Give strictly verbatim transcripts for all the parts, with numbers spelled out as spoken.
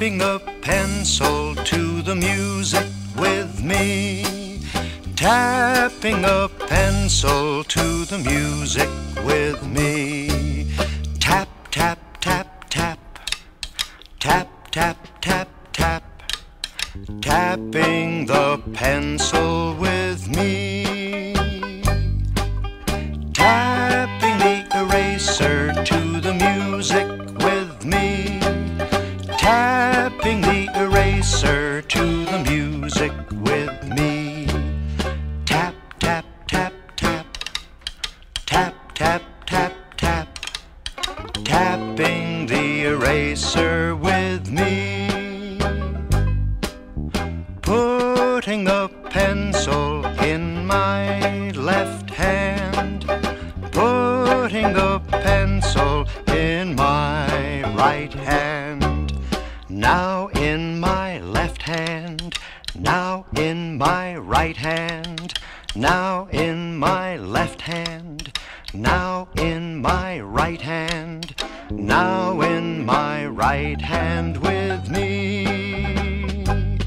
Tapping a pencil to the music with me. Tapping a pencil to the music with me. Tap, tap, tap, tap. Tap, tap, tap, tap. Tapping the pencil with me. Tapping the eraser to the music with me. Tapping the eraser to the music with me. Tap, tap, tap, tap. Tap, tap, tap, tap. Tapping the eraser with me. Putting the pencil in my left hand. Putting the pencil in my right hand. Now in my left hand. Now in my right hand. Now in my left hand. Now in my right hand. Now in my right hand with me.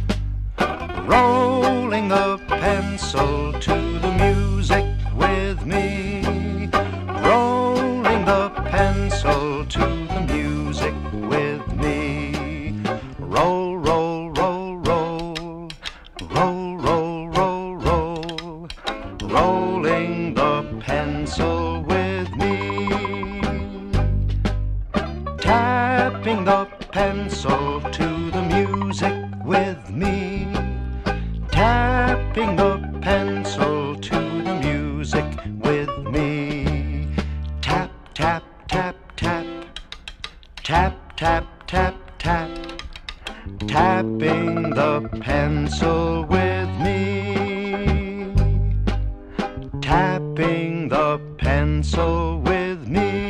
Rolling the pencil to the music with me. Rolling the pencil to the music with me. Roll, roll, roll, roll. Roll, roll, roll, roll. Rolling the pencil with me. Tapping the pencil to the music with me. Tapping the pencil to the music with me. Tap, tap, tap, tap. Tap, tap, tap, tap. Tapping the pencil with me. Tapping the pencil with me.